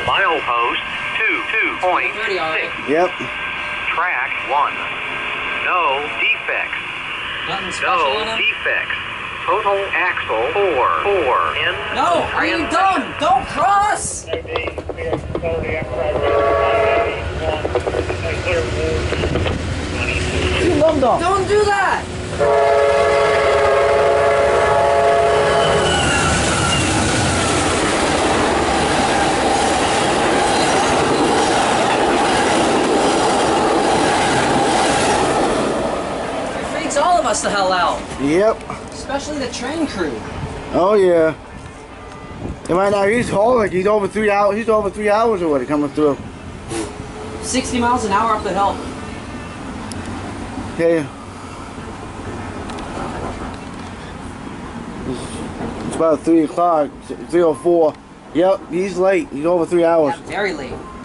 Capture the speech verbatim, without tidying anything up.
Milepost two two point six. Yep. Track one. No defects. Nothing special No in it? defects. Total axle four. Four. In No, are you done? Don't cross! You love them. Don't do that! It freaks all of us the hell out. Yep. Especially the train crew. Oh yeah. And right now he's hauling. He's over three hours. He's over three hours already coming through. sixty miles an hour up the hill. Yeah. It's about three o'clock. Three or four. Yep. He's late. He's over three hours. Yeah, very late.